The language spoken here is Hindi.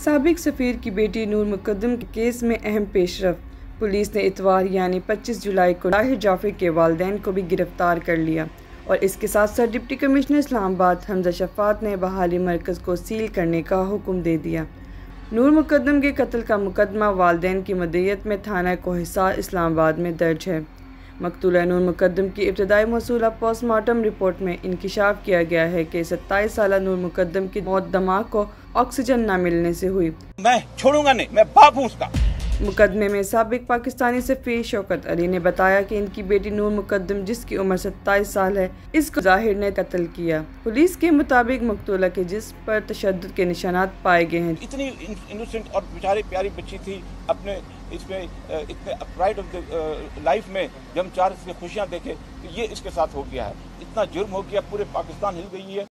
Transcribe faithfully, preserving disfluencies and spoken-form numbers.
साबिक सफीर की बेटी नूर मुकद्दम के केस में अहम पेशरफ। पुलिस ने इतवार यानी पच्चीस जुलाई को ताहिर जाफरी के वालिदैन को भी गिरफ्तार कर लिया और इसके साथ साथ डिप्टी कमिश्नर इस्लामाबाद हमजा शफात ने बहाली मरकज़ को सील करने का हुक्म दे दिया। नूर मुकद्दम के कत्ल का मुकदमा वालिदैन की मदयत में थाना कोहिसार इस्लामाबाद में दर्ज है। मकतूला नूर मुकद्दम की इब्तदाई मौसूला पोस्टमार्टम रिपोर्ट में इंकिशाफ किया गया है कि सत्ताईस साल नूर मुकद्दम की मौत दिमाग को ऑक्सीजन न मिलने से हुई। मैं छोड़ूंगा नहीं, मैं बाप हूँ उसका। मुकदमे में साबिक पाकिस्तानी सफीर शौकत अली ने बताया कि इनकी बेटी नूर मुकद्दम, जिसकी उम्र सत्ताईस साल है, इसको जाहिर ने कत्ल किया। पुलिस के मुताबिक मकतूला के जिस्म पर तशद्दुद के निशानात पाए गए हैं। इतनी इनोसेंट और बेचारी प्यारी बच्ची थी, अपने इसमें इतने प्राइड ऑफ द लाइफ में जब हम चार इसकी खुशियाँ देखे तो ये इसके साथ हो गया है। इतना जुर्म हो गया, पूरे पाकिस्तान हिल गई है।